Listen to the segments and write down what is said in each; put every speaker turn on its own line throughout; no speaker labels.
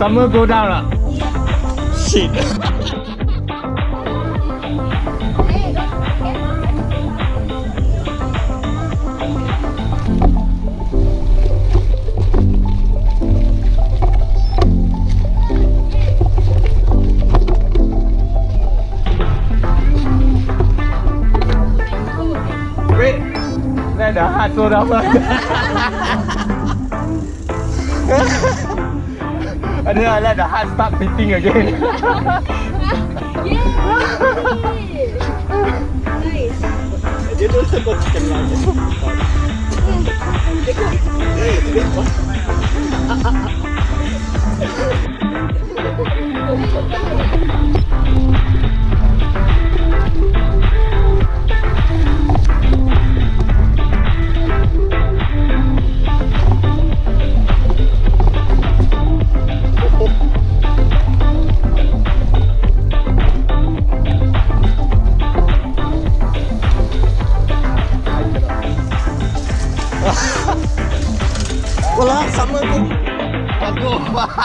Summer go down lah. Shit. Wait, let the heart slow down first. And then I let the heart start beating again. Dia tu sebut kenal. Wala, sama tu. Aduh.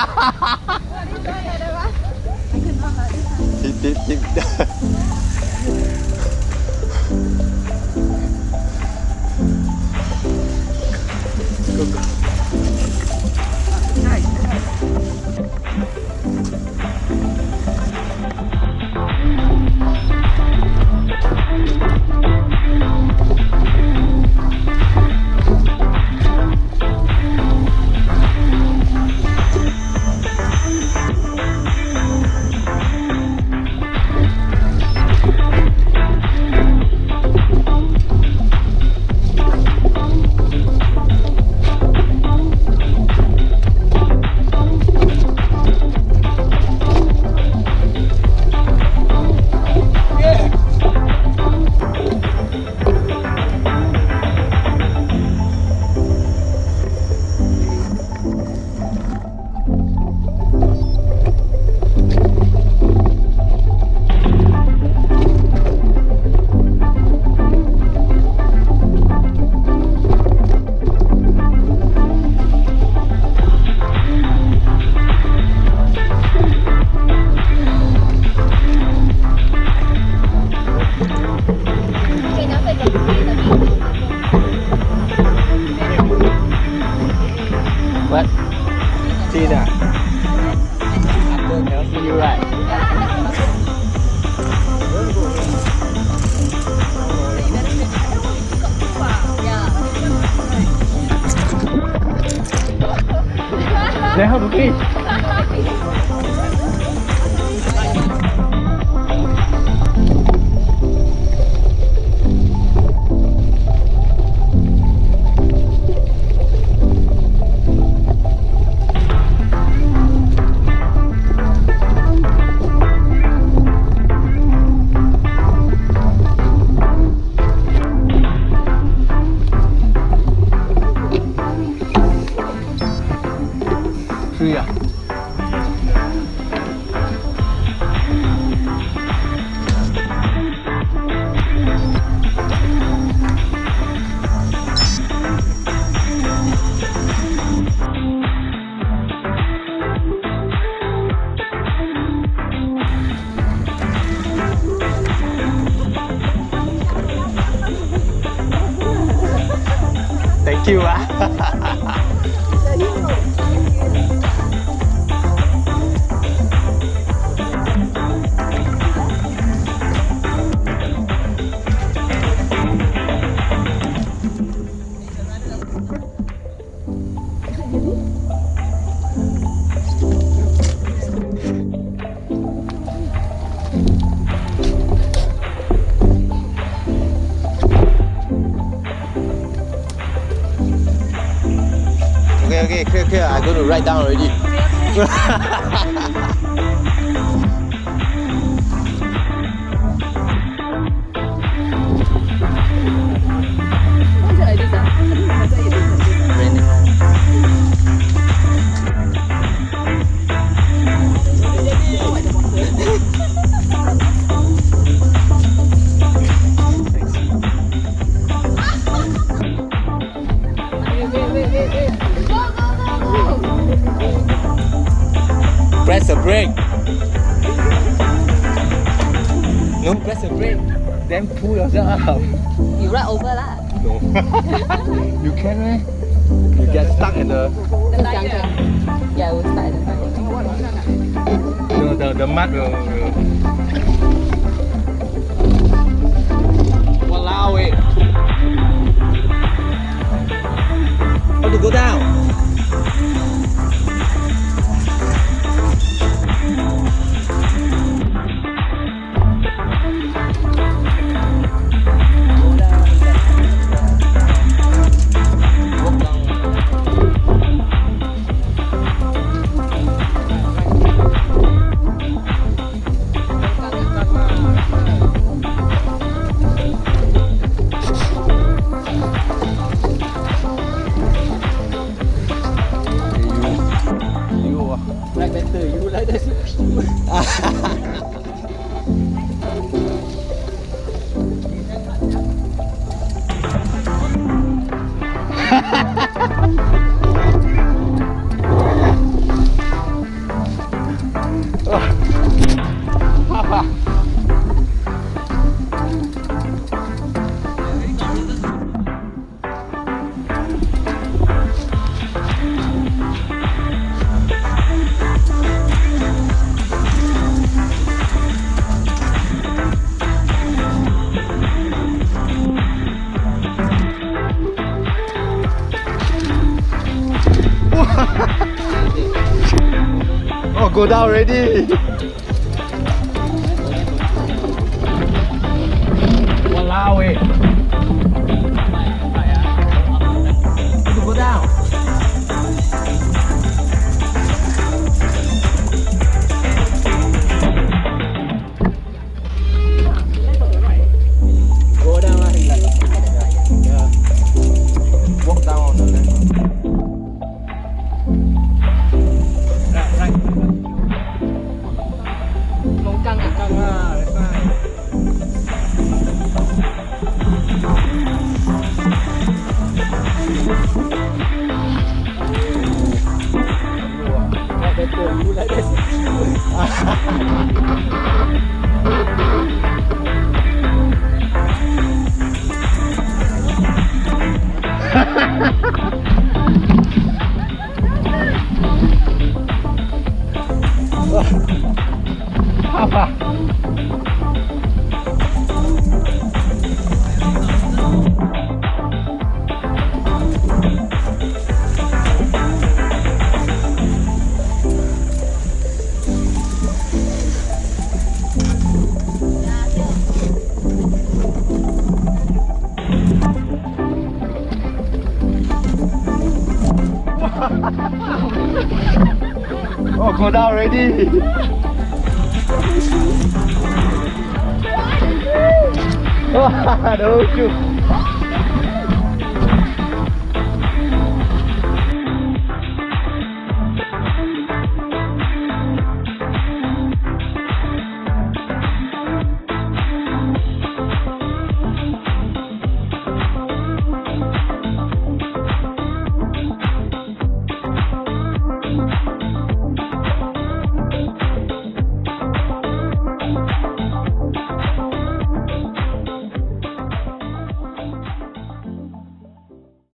Tip. What? See that? After they'll see you right. Then how to fish? Yeah. Thank you. Okay, clear. I'm going to write down already.
Then pull yourself up.
You ride over lah.
No. You can, eh? You get stuck at the
tire. Yeah, we'll start at the tire.
The mud will... Walao it!
How to go down?
Like better, you like that. Oh, go down already. Walao it. To go down. Go down lah. Yeah. Walk down on the left. Right.
Longkang ah.
That's right. Better, you like this. Apa? Oh, go down already. Don't shoot.